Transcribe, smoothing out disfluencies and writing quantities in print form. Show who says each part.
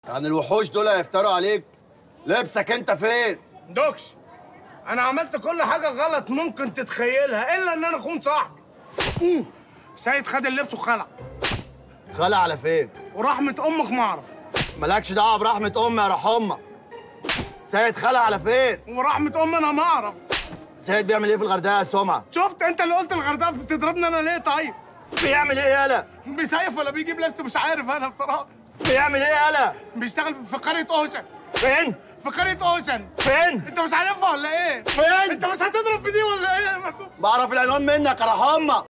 Speaker 1: يعني الوحوش دول هيفتروا عليك؟ لبسك انت فين؟
Speaker 2: دوكش، انا عملت كل حاجه غلط ممكن تتخيلها الا ان انا اخون صاحبي. سيد خد اللبس وخلع.
Speaker 1: خلع على فين؟
Speaker 2: ورحمه امك ما اعرف.
Speaker 1: مالكش دعوه برحمه امي يا روح امك. سيد خلع على فين؟
Speaker 2: ورحمه امي انا ما اعرف.
Speaker 1: سيد بيعمل ايه في الغردقه يا سمعه؟
Speaker 2: شفت انت اللي قلت الغردقه بتضربني انا ليه طيب؟
Speaker 1: بيعمل ايه يالا؟
Speaker 2: بيسيف ولا بيجيب لبس مش عارف انا بصراحه.
Speaker 1: بيعمل ايه يالا؟
Speaker 2: بيشتغل في قريه اوشن.
Speaker 1: فين؟
Speaker 2: في قريه اوشن.
Speaker 1: فين؟
Speaker 2: انت مش عارفها ولا ايه؟
Speaker 1: فين؟
Speaker 2: انت مش هتضرب بدي ولا ايه؟
Speaker 1: بعرف العنوان منك يا روح امك.